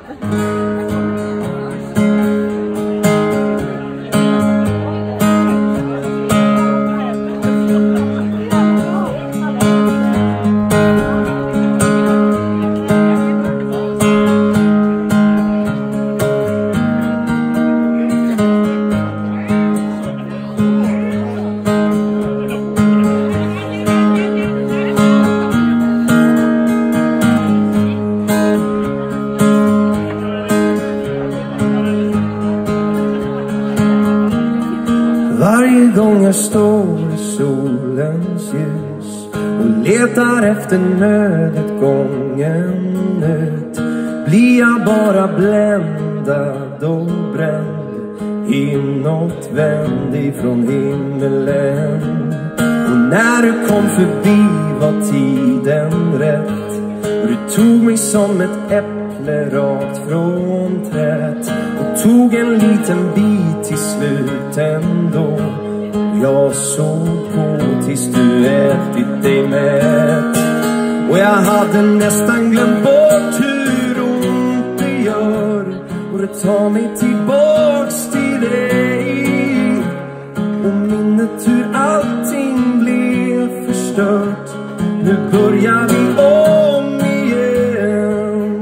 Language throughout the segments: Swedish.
Står i solens ljus och letar efter nödutgången ut, blir jag bara bländad och bränd, inåtvänd ifrån himmelen. Och när du kom förbi var tiden rätt, och du tog mig som ett äpple rakt från träd, och tog en liten bit till slut ändå. Jag såg på tills du ätit dig mätt, och jag hade nästan glömt bort hur ont det gör, och det tar mig tillbaks till dig. Och minnet hur allting blev förstört, nu börjar vi om igen.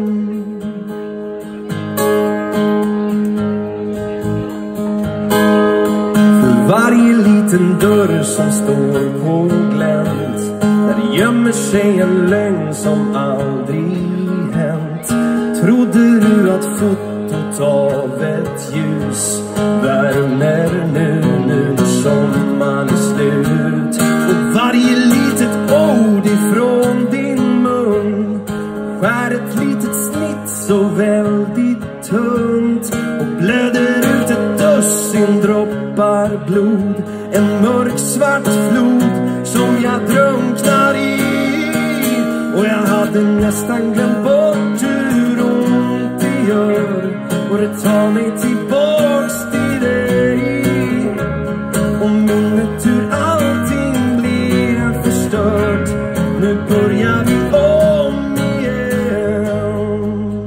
För varje liten dörr som står på glänt, där det gömmer sig en lögn som aldrig hänt, trodde du att fotot av ett ljus värmer nu när sommaren är slut. Och varje litet ord ifrån din mun skär ett litet snitt så väldigt tunt, och blöder ut ett dussin droppar blod, en mörk svart flod som jag drunknar i. Och jag hade nästan glömt bort hur ont det gör, och det tar mig tillbaks till dig. Och minnet hur allting blev förstört, nu börjar vi om igen.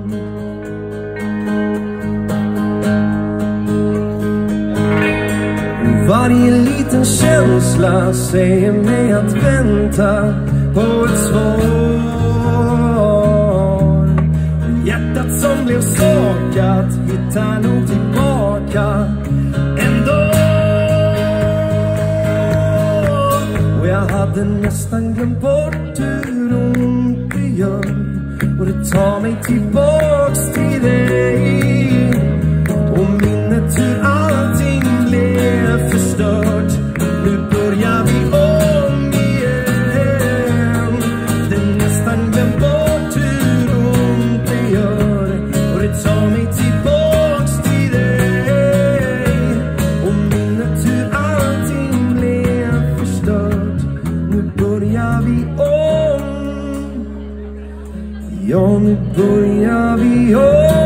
Varje liten känsla säger mig att vänta på ett svar. Hjärtat som blev skakat hittar nog tillbaka ändå. Och jag hade nästan glömt bort hur ont det gör, och det tar mig tillbaks till dig. Och minnet hur allting blev förstört, nu börjar vi om igen. Det nästan glömt bort hur ont det gör, och det tar mig tillbaks till dig. Och minnet hur allting blev förstört, nu börjar vi om. Ja, nu börjar vi om.